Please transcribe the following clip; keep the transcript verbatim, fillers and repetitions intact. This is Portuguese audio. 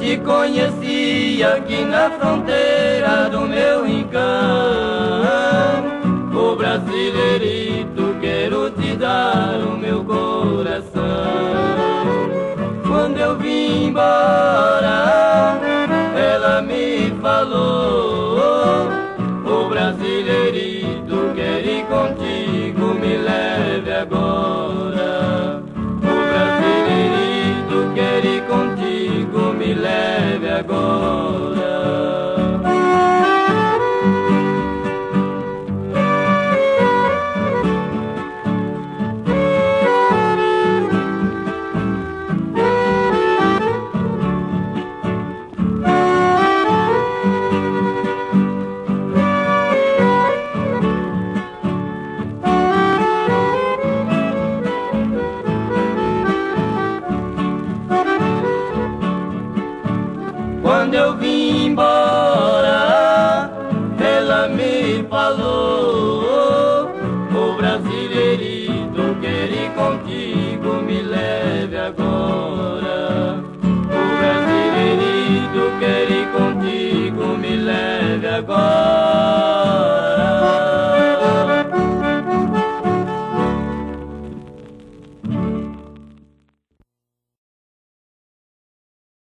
te conheci aqui na fronteira do meu rincão. Ô brasileirito, quero te dar o meu coração. Quando eu vim embora, ela me falou: ô brasileirito, quero ir contigo, me leve agora. Ô brasileirito, quero ir contigo, me leve agora. Quando eu vim embora,